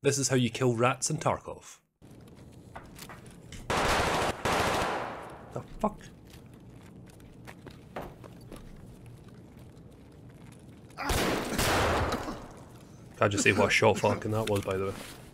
This is how you kill rats in Tarkov. The fuck? Can't just say what a shot fucking that was, by the way.